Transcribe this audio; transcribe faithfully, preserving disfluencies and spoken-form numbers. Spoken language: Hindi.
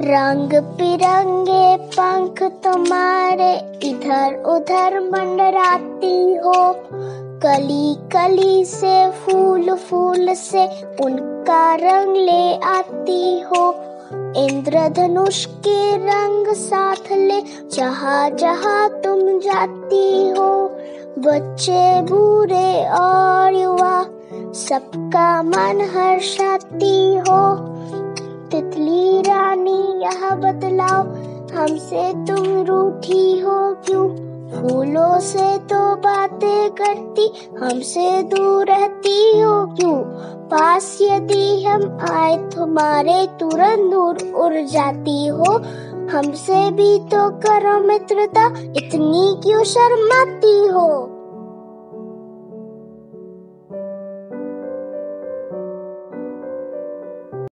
रंग बिरंगे पंख तुम्हारे इधर उधर मंडराती हो। कली कली से फूल फूल से उनका रंग ले आती हो। इंद्रधनुष के रंग साथ ले जहाँ जहाँ तुम जाती हो। बच्चे बूढ़े और युवा सबका मन हर्षाती हो। तितली रानी यह बतलाओ हमसे तुम रूठी हो क्यों। फूलों से तो बातें करती हमसे दूर रहती हो क्यों। पास यदि हम आए तुम्हारे तुरंत दूर उड़ जाती हो। हमसे भी तो करो मित्रता इतनी क्यों शर्माती हो।